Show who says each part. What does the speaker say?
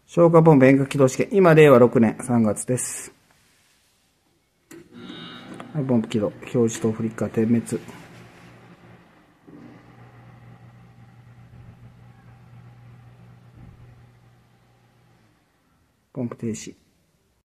Speaker 1: 消火ポンプ遠隔起動試験。今、令和6年3月です。はい、ポンプ起動。表示とフリッカー点滅。ポンプ停止。